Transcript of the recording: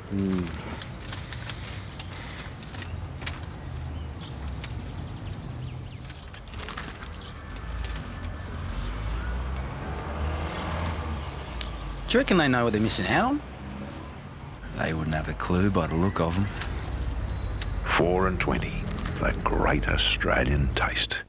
Do you reckon they know what they're missing out on? They wouldn't have a clue by the look of them. 4 and 20, the great Australian taste.